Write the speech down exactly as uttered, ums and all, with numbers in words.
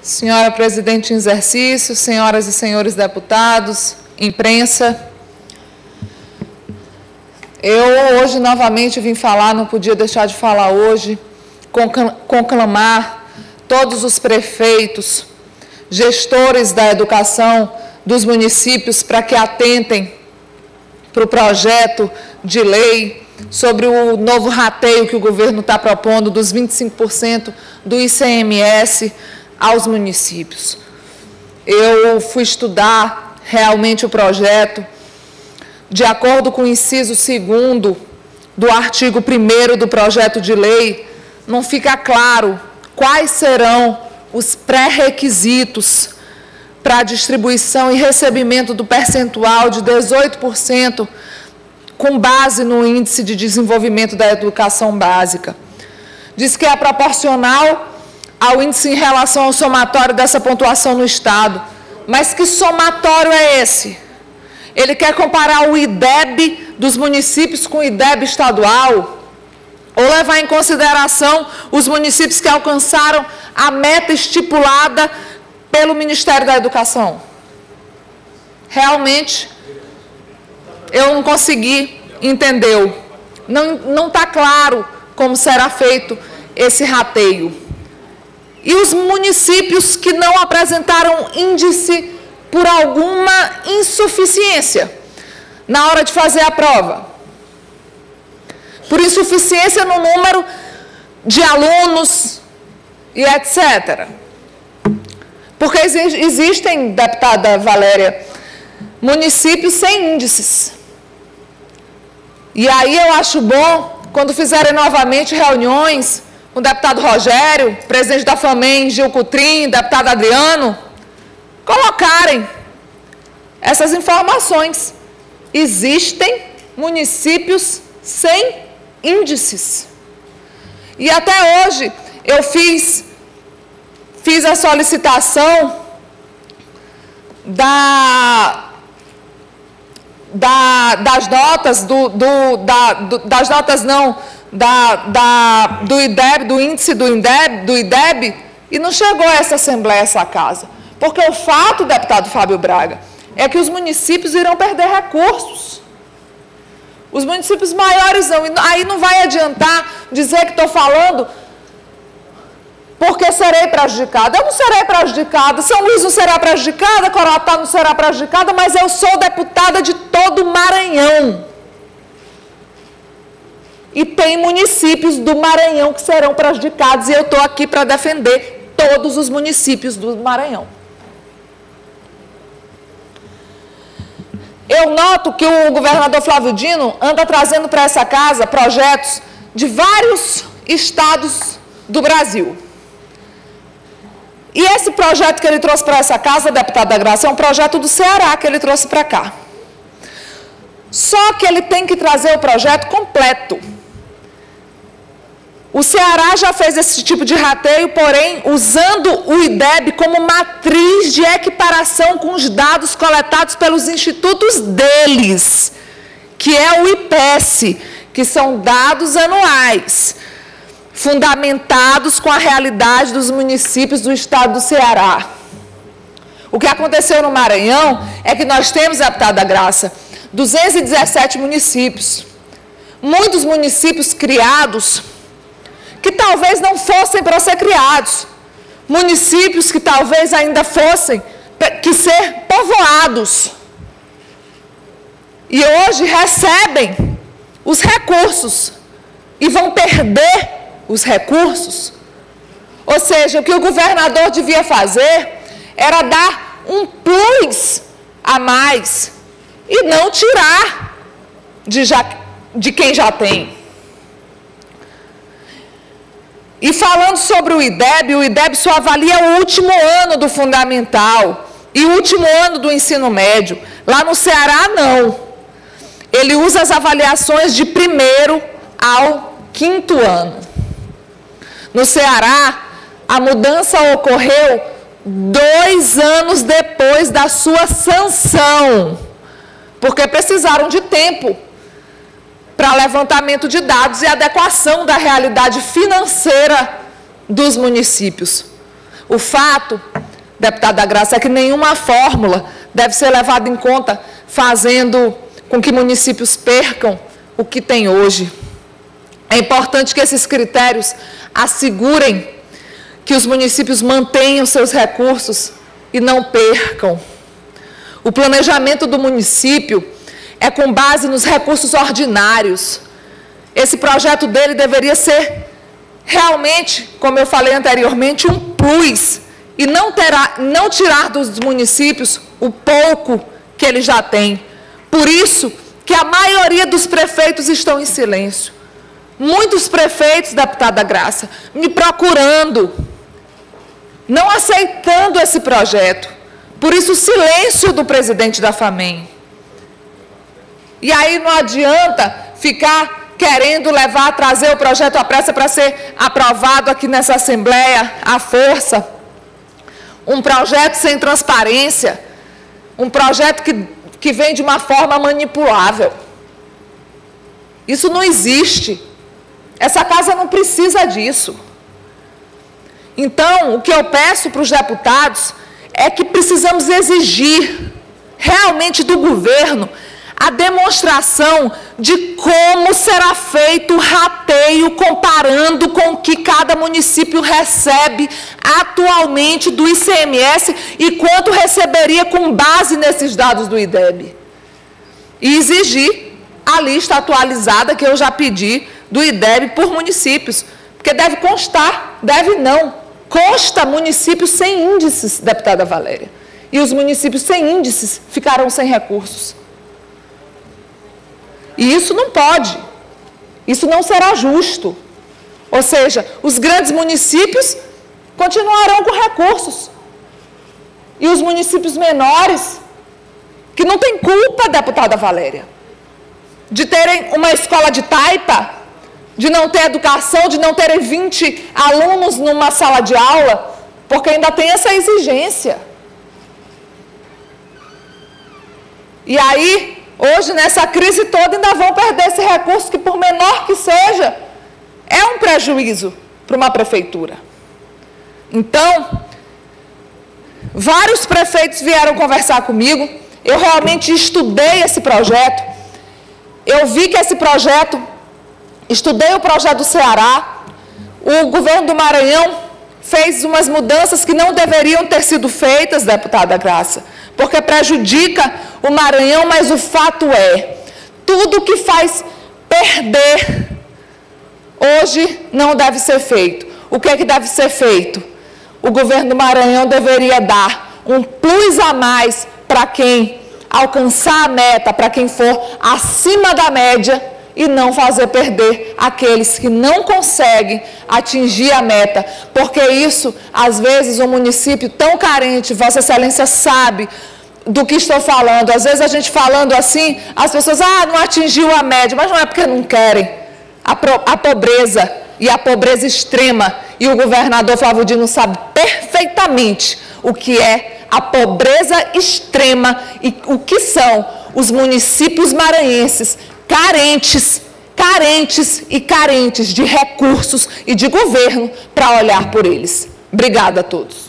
Senhora Presidente em exercício, senhoras e senhores deputados, imprensa, eu hoje novamente vim falar, não podia deixar de falar hoje, conclamar todos os prefeitos, gestores da educação dos municípios para que atentem para o projeto de lei sobre o novo rateio que o governo está propondo dos vinte e cinco por cento do I C M S aos municípios. Eu fui estudar realmente o projeto. De acordo com o inciso segundo do artigo primeiro do projeto de lei, não fica claro quais serão os pré-requisitos para a distribuição e recebimento do percentual de dezoito por cento com base no Índice de Desenvolvimento da Educação Básica. Diz que é proporcional ao índice em relação ao somatório dessa pontuação no Estado. Mas que somatório é esse? Ele quer comparar o I D E B dos municípios com o I D E B estadual? Ou levar em consideração os municípios que alcançaram a meta estipulada pelo Ministério da Educação? Realmente, eu não consegui entender. Não está claro como será feito esse rateio. E os municípios que não apresentaram índice por alguma insuficiência na hora de fazer a prova. Por insuficiência no número de alunos e etcétera. Porque existem, deputada Valéria, municípios sem índices. E aí eu acho bom, quando fizerem novamente reuniões com o deputado Rogério, presidente da FAMEM, Gil Cutrim, deputado Adriano, colocarem essas informações. Existem municípios sem índices. E até hoje eu fiz, fiz a solicitação da... Da, das notas, do, do, da, do, das notas não, da, da, do I D E B, do índice do I D E B, do I D E B, e não chegou a essa Assembleia, a essa casa. Porque o fato, deputado Fábio Braga, é que os municípios irão perder recursos. Os municípios maiores não, aí não vai adiantar dizer que estou falando porque serei prejudicada. Eu não serei prejudicada, São Luís não será prejudicada, Coroatá não será prejudicada, mas eu sou deputada de todo o Maranhão. E tem municípios do Maranhão que serão prejudicados, e eu estou aqui para defender todos os municípios do Maranhão. Eu noto que o governador Flávio Dino anda trazendo para essa casa projetos de vários estados do Brasil. E esse projeto que ele trouxe para essa casa, deputada Graça, é um projeto do Ceará que ele trouxe para cá. Só que ele tem que trazer o projeto completo. O Ceará já fez esse tipo de rateio, porém, usando o I D E B como matriz de equiparação com os dados coletados pelos institutos deles, que é o I P E S, que são dados anuais, fundamentados com a realidade dos municípios do estado do Ceará. O que aconteceu no Maranhão é que nós temos, deputada Graça, duzentos e dezessete municípios. Muitos municípios criados que talvez não fossem para ser criados. Municípios que talvez ainda fossem que ser povoados. E hoje recebem os recursos e vão perder os recursos. Ou seja, o que o governador devia fazer era dar um plus a mais e não tirar de, já, de quem já tem. E falando sobre o I D E B, o I D E B só avalia o último ano do fundamental e o último ano do ensino médio. Lá no Ceará, não. Ele usa as avaliações de primeiro ao quinto ano. No Ceará, a mudança ocorreu dois anos depois da sua sanção, porque precisaram de tempo para levantamento de dados e adequação da realidade financeira dos municípios. O fato deputada Graça, é que nenhuma fórmula deve ser levada em conta, fazendo com que municípios percam o que tem hoje. É importante que esses critérios assegurem que os municípios mantenham seus recursos e não percam. O planejamento do município é com base nos recursos ordinários. Esse projeto dele deveria ser realmente, como eu falei anteriormente, um plus e não, terá, não tirar dos municípios o pouco que ele já tem. Por isso que a maioria dos prefeitos estão em silêncio. Muitos prefeitos, deputada Graça, me procurando, não aceitando esse projeto. Por isso o silêncio do presidente da FAMEM. E aí não adianta ficar querendo levar, trazer o projeto à pressa para ser aprovado aqui nessa Assembleia, à força. Um projeto sem transparência, um projeto que, que vem de uma forma manipulável. Isso não existe. Essa casa não precisa disso. Então, o que eu peço para os deputados é que precisamos exigir realmente do governo a demonstração de como será feito o rateio comparando com o que cada município recebe atualmente do I C M S e quanto receberia com base nesses dados do IDEB. E exigir a lista atualizada que eu já pedi do IDEB por municípios, porque deve constar, deve não, consta municípios sem índices, deputada Valéria, e os municípios sem índices ficarão sem recursos. E isso não pode, isso não será justo. Ou seja, os grandes municípios continuarão com recursos. E os municípios menores, que não têm culpa, deputada Valéria, de terem uma escola de taipa, de não ter educação, de não terem vinte alunos numa sala de aula, porque ainda tem essa exigência. E aí, hoje, nessa crise toda, ainda vão perder esse recurso que, por menor que seja, é um prejuízo para uma prefeitura. Então, vários prefeitos vieram conversar comigo, eu realmente estudei esse projeto, eu vi que esse projeto, estudei o projeto do Ceará, o governo do Maranhão fez umas mudanças que não deveriam ter sido feitas, deputada Graça, porque prejudica o Maranhão, mas o fato é, tudo que faz perder hoje não deve ser feito. O que é que deve ser feito? O governo do Maranhão deveria dar um plus a mais para quem alcançar a meta, para quem for acima da média, e não fazer perder aqueles que não conseguem atingir a meta, porque isso, às vezes, um município tão carente, Vossa Excelência sabe do que estou falando, às vezes a gente falando assim, as pessoas, ah, não atingiu a média, mas não é porque não querem, a, pro, a pobreza, e a pobreza extrema, e o governador Flávio Dino sabe perfeitamente o que é a pobreza extrema e o que são os municípios maranhenses carentes, carentes e carentes de recursos e de governo para olhar por eles. Obrigada a todos.